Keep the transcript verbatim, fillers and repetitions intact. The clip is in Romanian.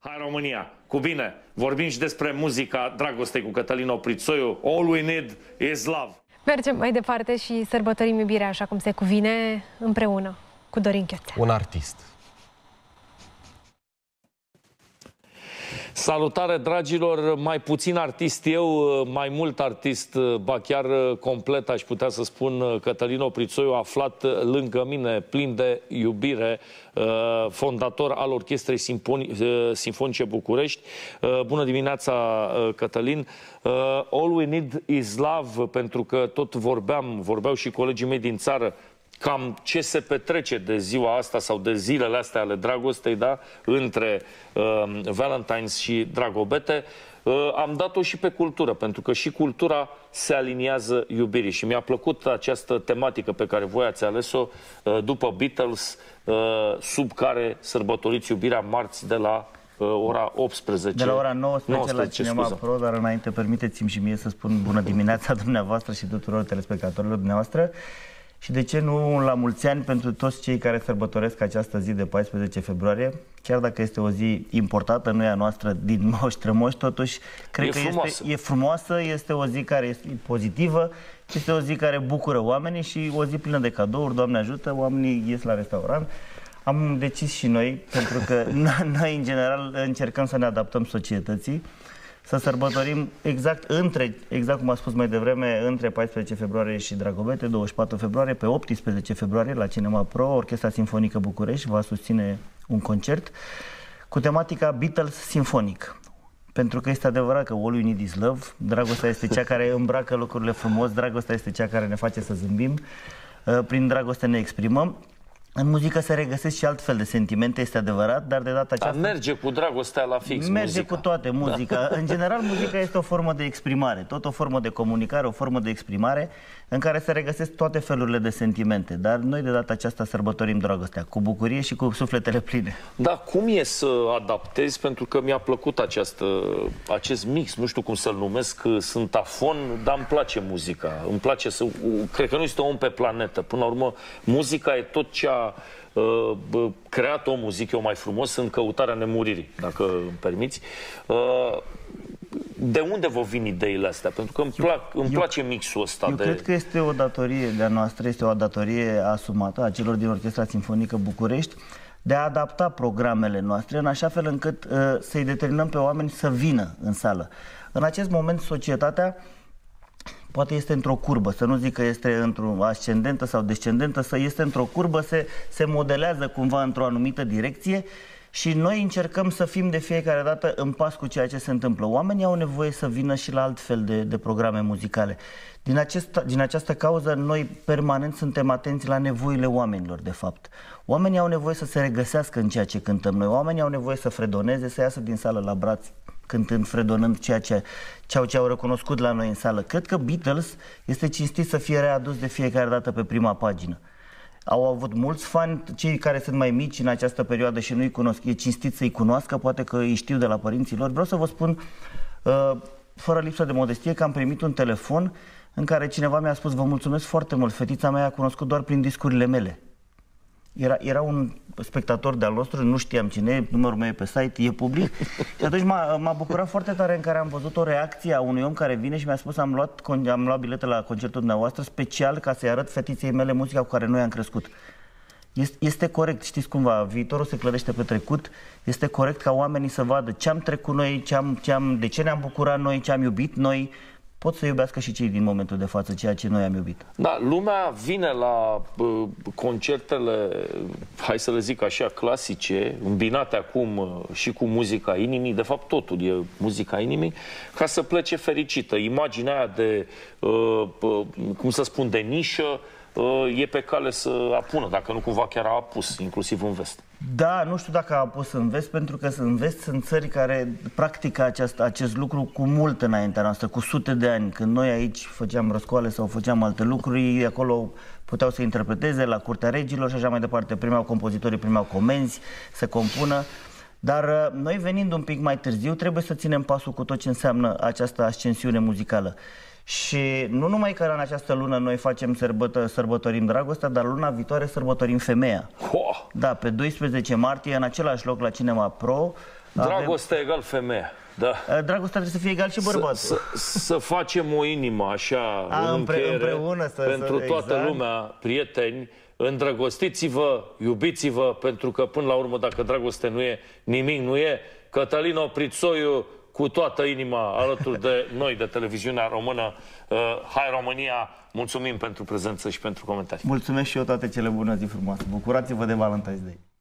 Hai România, cu bine, vorbim și despre muzica dragostei cu Cătălin Oprițoiu. All we need is love. Mergem mai departe și sărbătorim iubirea așa cum se cuvine, împreună cu Dorin Chioțea. Un artist. Salutare, dragilor, mai puțin artist eu, mai mult artist, ba chiar complet, aș putea să spun, Cătălin Oprițoiu, aflat lângă mine, plin de iubire, fondator al Orchestrei Simfonice București. Bună dimineața, Cătălin! All we need is love, pentru că tot vorbeam, vorbeau și colegii mei din țară, cam ce se petrece de ziua asta sau de zilele astea ale dragostei, da? Între uh, Valentine's și Dragobete. Uh, am dat-o și pe cultură, pentru că și cultura se aliniază iubirii. Și mi-a plăcut această tematică pe care voi ați ales-o uh, după Beatles, uh, sub care sărbătoriți iubirea marți de la uh, ora optsprezece. De la ora nouăsprezece, nouăsprezece la Cinema scuză. Pro, dar înainte permiteți-mi și mie să spun bună dimineața dumneavoastră și tuturor telespectatorilor dumneavoastră. Și de ce nu la mulți ani pentru toți cei care sărbătoresc această zi de paisprezece februarie, chiar dacă este o zi importantă, nu e a noastră din moși strămoși, totuși cred e că frumoasă. Este, e frumoasă, este o zi care este pozitivă, este o zi care bucură oamenii și o zi plină de cadouri, Doamne ajută, oamenii ies la restaurant. Am decis și noi, pentru că noi în general încercăm să ne adaptăm societății, să sărbătorim exact între, exact cum a spus mai devreme, între paisprezece februarie și Dragobete, douăzeci și patru februarie, pe optsprezece februarie la Cinema Pro, Orchestra Simfonică București va susține un concert cu tematica Beatles Simfonic. Pentru că este adevărat că all we need is love, dragostea este cea care îmbracă lucrurile frumos, dragostea este cea care ne face să zâmbim, prin dragoste ne exprimăm. În muzică se regăsesc și altfel de sentimente, este adevărat, dar de data aceasta... Dar merge cu dragostea la fix, Merge muzica. cu toate, muzica. Da. În general, muzica este o formă de exprimare, tot o formă de comunicare, o formă de exprimare în care se regăsesc toate felurile de sentimente. Dar noi de data aceasta sărbătorim dragostea, cu bucurie și cu sufletele pline. Da, cum e să adaptezi? Pentru că mi-a plăcut această, acest mix, nu știu cum să-l numesc, sunt afon, dar îmi place muzica. Îmi place să... Cred că nu este om pe planetă. Până la urmă, muzica e tot ce a uh, creat omul, zic eu mai frumos, în căutarea nemuririi, dacă îmi permiți. Uh, de unde vă vin ideile astea? Pentru că îmi, plac, îmi eu, place mixul ăsta. Eu de... cred că este o datorie de-a noastră, este o datorie asumată a celor din Orchestra Simfonică București de a adapta programele noastre în așa fel încât uh, să-i determinăm pe oameni să vină în sală. În acest moment, societatea poate este într-o curbă, să nu zic că este într-o ascendentă sau descendentă, să este într-o curbă, se, se modelează cumva într-o anumită direcție și noi încercăm să fim de fiecare dată în pas cu ceea ce se întâmplă. Oamenii au nevoie să vină și la altfel de, de programe muzicale. Din, acest, din această cauză, noi permanent suntem atenți la nevoile oamenilor, de fapt. Oamenii au nevoie să se regăsească în ceea ce cântăm noi, oamenii au nevoie să fredoneze, să iasă din sală la braț, cântând, fredonând ceea ce, ceea ce au recunoscut la noi în sală. Cred că Beatles este cinstit să fie readus de fiecare dată pe prima pagină. Au avut mulți fani, cei care sunt mai mici în această perioadă și nu-i cunosc, e cinstit să-i cunoască, poate că îi știu de la părinții lor. Vreau să vă spun, uh, fără lipsă de modestie, că am primit un telefon în care cineva mi-a spus: vă mulțumesc foarte mult, fetița mea a cunoscut doar prin discurile mele. Era, era un spectator de-al nostru, nu știam cine e, numărul meu e pe site, e public. Și atunci m-a bucurat foarte tare în care am văzut o reacție a unui om care vine și mi-a spus: am luat, am luat bilete la concertul dumneavoastră special ca să-i arăt fetiței mele muzica cu care noi am crescut. Este, este corect, știți cumva, viitorul se clădește pe trecut, este corect ca oamenii să vadă ce am trecut noi, ce am, ce am, de ce ne-am bucurat noi, ce am iubit noi. Pot să iubească și cei din momentul de față ceea ce noi am iubit. Da, lumea vine la uh, concertele, hai să le zic așa, clasice, îmbinate acum uh, și cu muzica inimii, de fapt totul e muzica inimii, ca să plece fericită. Imaginea aia de, uh, uh, cum să spun, de nișă, uh, e pe cale să apună, dacă nu cumva chiar a apus, inclusiv în vest. Da, nu știu dacă a apus în vest, pentru că în vest sunt țări care practică acest, acest lucru cu mult înaintea noastră, cu sute de ani. Când noi aici făceam răscoale sau făceam alte lucruri, acolo puteau să interpreteze la curtea regilor și așa mai departe. Primeau compozitorii, primeau comenzi să compună. Dar noi, venind un pic mai târziu, trebuie să ținem pasul cu tot ce înseamnă această ascensiune muzicală. Și nu numai că în această lună noi facem sărbătă, sărbătorim dragostea, dar luna viitoare sărbătorim femeia. Da, pe doisprezece martie, în același loc la Cinema Pro, Dragoste egal femeie. Da. Dragostea trebuie să fie egal și bărbat. Să, să, să facem o inimă așa A, în împre, încheiere, împreună să, pentru să, toată exact. lumea, prieteni, îndrăgostiți-vă, iubiți-vă, pentru că până la urmă, dacă dragoste nu e, nimic nu e. Cătălin Oprițoiu, cu toată inima, alături de noi, de televiziunea română, Hai România, mulțumim pentru prezență și pentru comentarii. Mulțumesc și eu, toate cele bune, zi frumoase. Bucurați-vă de Valentine's Day.